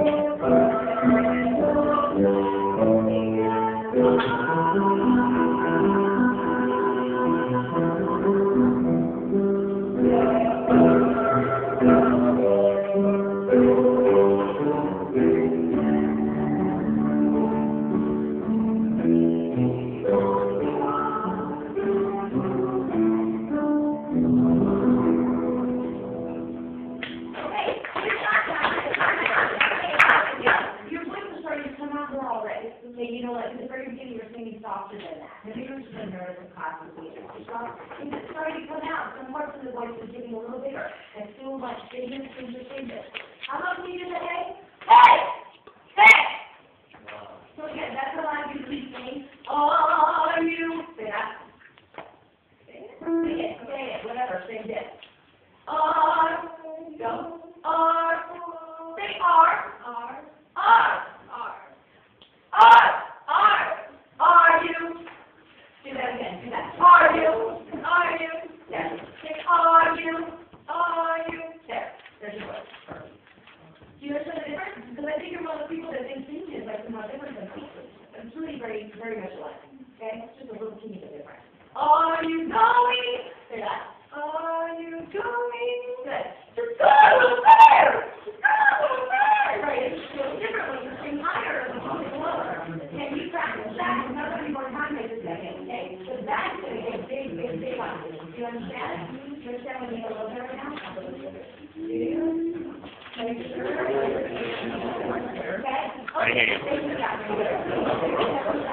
Okay, you know what, in the very beginning you were singing softer than that. Maybe you were just a nervous in class with me. It's starting to come out. Some parts of the voice is getting a little bigger. And still like singing. How about you do the hey? Hey! Hey! So again, that's how I usually sing. Are you? Say that. Say it, whatever, sing this. Are, go. Are, say are. Are you? Do that again, do that. Are you? There. Say, are you? There. There's your voice. Do you understand the difference? Because I think you're one of the people that think singing is like somewhat different than speaking. It's really very, very much alike. Okay? It's just a little teeny bit different. Are you going? Say that. Are you going? Good. Just go a little better. Right, it's a little different when you sing higher and lower. Can you practice that? Not any more time like this second, okay? So that's going to get big on you. Do you understand? Do you understand when you get a little better now? Do you? Make sure. Okay? Okay.